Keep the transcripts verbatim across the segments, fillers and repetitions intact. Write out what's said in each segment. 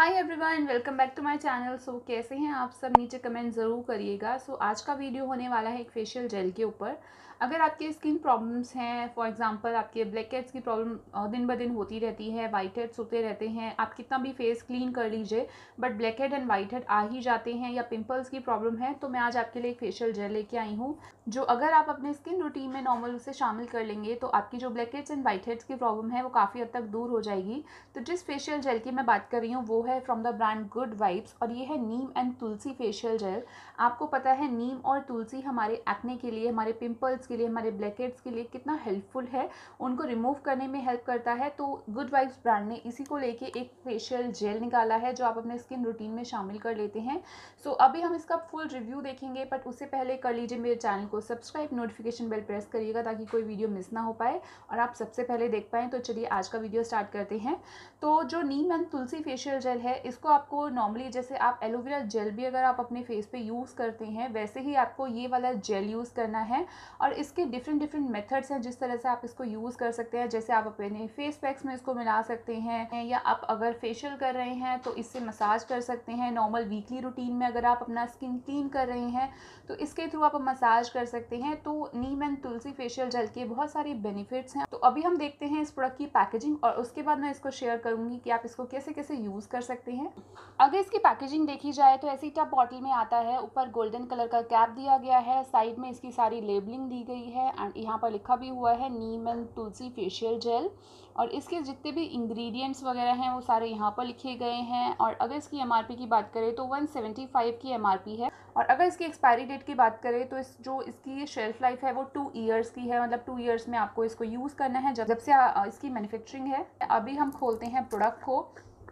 Hi everyone, welcome back to my channel. So कैसे हैं आप सब? नीचे कमेंट ज़रूर करिएगा। सो so, आज का वीडियो होने वाला है एक फेशियल जेल के ऊपर। अगर आपके स्किन प्रॉब्लम्स हैं, फॉर एग्जांपल आपके ब्लैक हेड्स की प्रॉब्लम दिन ब दिन होती रहती है, वाइट हेड्स होते रहते हैं, आप कितना भी फेस क्लीन कर लीजिए but black head and white head आ ही जाते हैं, या पिंपल्स की प्रॉब्लम है, तो मैं आज आपके लिए एक फेशियल जेल लेके आई हूँ जो अगर आप अपने स्किन रूटीन में नॉर्मल उसे शामिल कर लेंगे तो आपकी जो black heads and white heads की प्रॉब्लम है वो काफ़ी हद तक दूर हो जाएगी। तो जिस फेशियल जेल की मैं बात कर रही हूँ वो है from the brand good vibes, और ये है neem and tulsi facial gel. आपको पता है नीम और तुलसी हमारे एक्ने के लिए, हमारे पिंपल्स के लिए, हमारे ब्लैक हेड्स के लिए कितना हेल्पफुल है, उनको रिमूव करने में हेल्प करता है। तो गुड वाइब्स ब्रांड ने इसी को लेके एक फेशियल जेल निकाला है जो आप अपने स्किन रूटीन में शामिल कर लेते हैं। सो so, अभी हम इसका फुल रिव्यू देखेंगे, बट उससे पहले कर लीजिए मेरे चैनल को सब्सक्राइब, नोटिफिकेशन बेल प्रेस करिएगा ताकि कोई वीडियो मिस ना हो पाए और आप सबसे पहले देख पाएँ। तो चलिए आज का वीडियो स्टार्ट करते हैं। तो जो neem and tulsi facial gel है, इसको आपको नॉर्मली जैसे आप एलोवेरा जेल भी अगर आप अपने फेस पे यूज़ करते हैं वैसे ही आपको ये वाला जेल यूज़ करना है। और इसके डिफरेंट डिफरेंट मेथड्स हैं जिस तरह से आप इसको यूज़ कर सकते हैं। जैसे आप अपने फेस पैक्स में इसको मिला सकते हैं, या आप अगर फेशियल कर रहे हैं तो इससे मसाज कर सकते हैं। नॉर्मल वीकली रूटीन में अगर आप अपना स्किन क्लीन कर रहे हैं तो इसके थ्रू आप मसाज कर सकते हैं। तो neem and tulsi facial gel के बहुत सारे बेनिफिट्स हैं। तो अभी हम देखते हैं इस प्रोडक्ट की पैकेजिंग और उसके बाद मैं इसको शेयर करूंगी कि आप इसको कैसे कैसे यूज़ कर सकते हैं। अगर इसकी पैकेजिंग देखी जाए तो ऐसी टब बॉटल में आता है, ऊपर गोल्डन कलर का कैप दिया गया है, साइड में इसकी सारी लेबलिंग दी गई है एंड यहाँ पर लिखा भी हुआ है neem and tulsi facial gel. और इसके जितने भी इंग्रेडिएंट्स वगैरह हैं वो सारे यहाँ पर लिखे गए हैं। और अगर इसकी एमआरपी की बात करें तो वन सेवेंटी फाइव की एमआरपी है। और अगर इसकी एक्सपायरी डेट की बात करें तो इस जो इसकी शेल्फ लाइफ है वो टू ईयर्स की है, मतलब टू ईयर्स में आपको इसको यूज़ करना है जब जब से आ, इसकी मैन्युफैक्चरिंग है। अभी हम खोलते हैं प्रोडक्ट को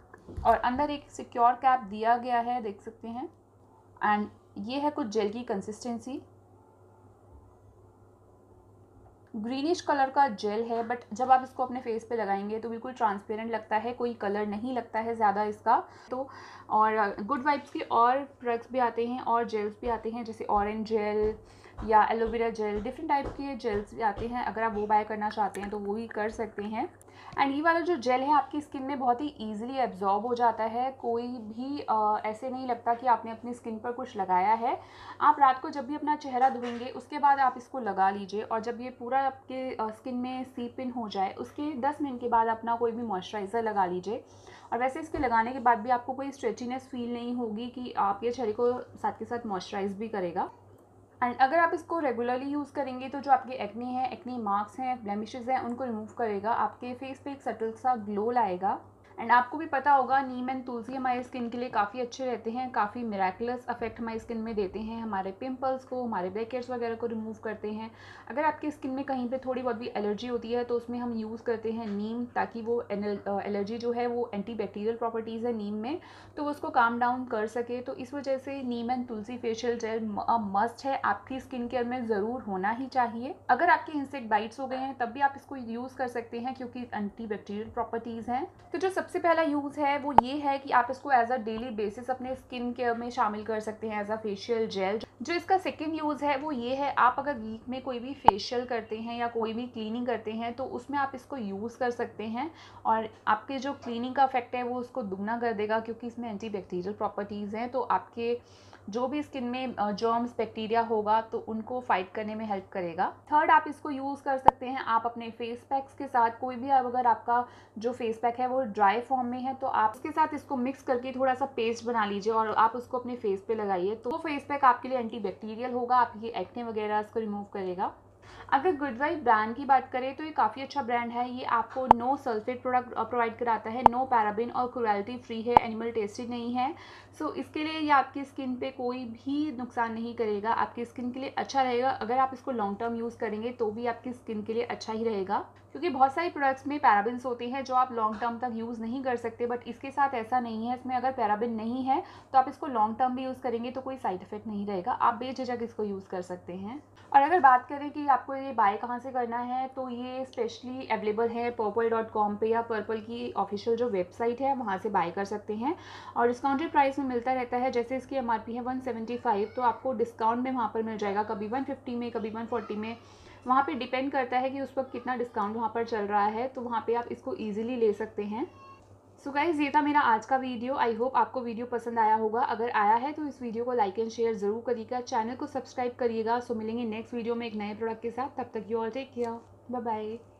और अंदर एक सिक्योर कैप दिया गया है, देख सकते हैं। एंड ये है कुछ जेल की कंसिस्टेंसी, ग्रीनिश कलर का जेल है, बट जब आप इसको अपने फेस पे लगाएंगे तो बिल्कुल ट्रांसपेरेंट लगता है, कोई कलर नहीं लगता है ज़्यादा इसका। तो और गुड वाइब्स के और प्रोडक्ट्स भी आते हैं और जेल्स भी आते हैं, जैसे ऑरेंज जेल या एलोवेरा जेल, डिफरेंट टाइप के जेल्स भी आते हैं। अगर आप वो बाय करना चाहते हैं तो वो भी कर सकते हैं। एंड ये वाला जो जेल है आपकी स्किन में बहुत ही ईजिली एब्जॉर्ब हो जाता है, कोई भी आ, ऐसे नहीं लगता कि आपने अपनी स्किन पर कुछ लगाया है। आप रात को जब भी अपना चेहरा धोएंगे उसके बाद आप इसको लगा लीजिए, और जब ये पूरा आपके स्किन में सीप इन हो जाए उसके दस मिनट के बाद अपना कोई भी मॉइस्चराइज़र लगा लीजिए। और वैसे इसके लगाने के बाद भी आपको कोई स्ट्रेचीनेस फील नहीं होगी कि आप ये चेहरे को साथ के साथ मॉइस्चराइज भी करेगा। एंड अगर आप इसको रेगुलरली यूज़ करेंगे तो जो आपके एक्ने हैं, एक्ने मार्क्स हैं, ब्लेमिशेस हैं, उनको रिमूव करेगा। आपके फेस पे एक सटल सा ग्लो लाएगा। एंड आपको भी पता होगा नीम एंड तुलसी हमारे स्किन के लिए काफ़ी अच्छे रहते हैं, काफ़ी मिराकुलस इफेक्ट हमारी स्किन में देते हैं, हमारे पिंपल्स को, हमारे ब्लैक हेड्स वगैरह को रिमूव करते हैं। अगर आपकी स्किन में कहीं पे थोड़ी बहुत भी एलर्जी होती है तो उसमें हम यूज़ करते हैं नीम, ताकि वो एलर्जी जो है वो एंटी बैक्टीरियल प्रॉपर्टीज़ है नीम में, तो वो उसको काम डाउन कर सके। तो इस वजह से neem and tulsi facial gel must है, आपकी स्किन केयर में ज़रूर होना ही चाहिए। अगर आपके इंसेक्ट बाइट्स हो गए हैं तब भी आप इसको यूज़ कर सकते हैं क्योंकि एंटी बैक्टीरियल प्रॉपर्टीज़ हैं। तो जो सबसे पहला यूज़ है वो ये है कि आप इसको एज अ डेली बेसिस अपने स्किन केयर में शामिल कर सकते हैं एज अ फेशियल जेल। जो इसका सेकेंड यूज़ है वो ये है, आप अगर वीक में कोई भी फेशियल करते हैं या कोई भी क्लीनिंग करते हैं तो उसमें आप इसको यूज़ कर सकते हैं, और आपके जो क्लीनिंग का इफेक्ट है वो उसको दुगना कर देगा क्योंकि इसमें एंटी बैक्टीरियल प्रॉपर्टीज़ हैं। तो आपके जो भी स्किन में जर्म्स बैक्टीरिया होगा तो उनको फाइट करने में हेल्प करेगा। थर्ड, आप इसको यूज़ कर सकते हैं आप अपने फेस पैक्स के साथ। कोई भी अगर आपका जो फेस पैक है वो ड्राई फॉर्म में है तो आप इसके साथ इसको मिक्स करके थोड़ा सा पेस्ट बना लीजिए और आप उसको अपने फेस पे लगाइए, तो वो फेस पैक आपके लिए एंटी बैक्टीरियल होगा, आपकी एक्ने वगैरह इसको रिमूव करेगा। अगर गुड वाइब ब्रांड की बात करें तो ये काफ़ी अच्छा ब्रांड है। ये आपको नो सल्फेट प्रोडक्ट प्रोवाइड कराता है, नो पैराबिन और क्रुएल्टी फ्री है, एनिमल टेस्टेड नहीं है। सो so, इसके लिए ये आपकी स्किन पे कोई भी नुकसान नहीं करेगा, आपकी स्किन के लिए अच्छा रहेगा। अगर आप इसको लॉन्ग टर्म यूज़ करेंगे तो भी आपकी स्किन के लिए अच्छा ही रहेगा, क्योंकि बहुत सारे प्रोडक्ट्स में पैराबिन्स होते हैं जो आप लॉन्ग टर्म तक यूज़ नहीं कर सकते, बट इसके साथ ऐसा नहीं है। इसमें अगर पैराबिन नहीं है तो आप इसको लॉन्ग टर्म भी यूज़ करेंगे तो कोई साइड इफेक्ट नहीं रहेगा, आप बेझिझक इसको यूज़ कर सकते हैं। और अगर बात करें कि आपको ये बाय कहाँ से करना है तो ये स्पेशली अवेलेबल है पर्पल डॉट कॉम पे, या पर्पल की ऑफिशियल जो वेबसाइट है वहाँ से बाय कर सकते हैं, और डिस्काउंटेड प्राइस में मिलता रहता है। जैसे इसकी एमआरपी है वन सेवेंटी फाइव, तो आपको डिस्काउंट में वहाँ पर मिल जाएगा, कभी वन फिफ्टी में, कभी वन फोर्टी में। वहाँ पे डिपेंड करता है कि उस वक्त कितना डिस्काउंट वहाँ पर चल रहा है, तो वहाँ पे आप इसको ईजिली ले सकते हैं। सो गाइज ये था मेरा आज का वीडियो। आई होप आपको वीडियो पसंद आया होगा। अगर आया है तो इस वीडियो को लाइक एंड शेयर ज़रूर करिएगा, चैनल को सब्सक्राइब करिएगा। सो मिलेंगे नेक्स्ट वीडियो में एक नए प्रोडक्ट के साथ। तब तक you all take care, bye bye.